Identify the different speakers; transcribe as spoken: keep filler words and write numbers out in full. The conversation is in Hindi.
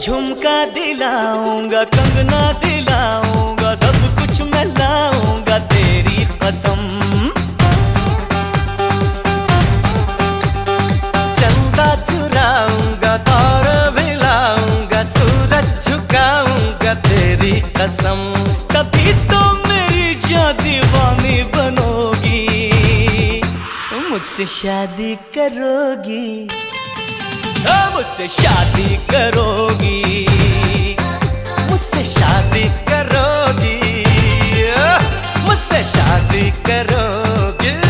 Speaker 1: झुमका दिलाऊंगा, कंगना दिलाऊंगा, सब कुछ मैं लाऊंगा तेरी कसम। चंदा चुराऊंगा, तारे भी लाऊंगा, सूरज झुकाऊंगा तेरी कसम। तभी तो मेरी जान दीवानी बनोगी, मुझसे शादी करोगी, मुझसे शादी करोगी, मुझसे शादी करोगी, मुझसे शादी करोगी।